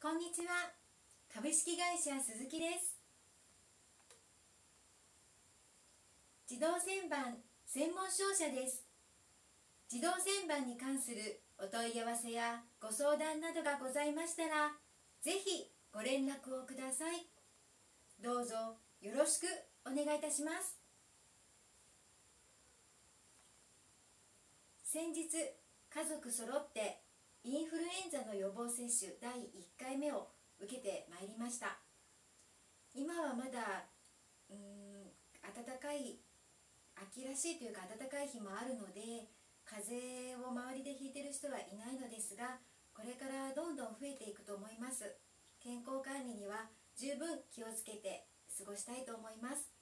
こんにちは。株式会社鈴木です。自動旋盤専門商社です。自動旋盤に関するお問い合わせやご相談などがございましたら、ぜひご連絡をください。どうぞよろしくお願いいたします。先日、家族揃ってインフルエンザの予防接種第1回目を受けてまいりました。今はまだ暖かい秋らしいというか暖かい日もあるので、風邪を周りでひいてる人はいないのですが、これからどんどん増えていくと思います。健康管理には十分気をつけて過ごしたいと思います。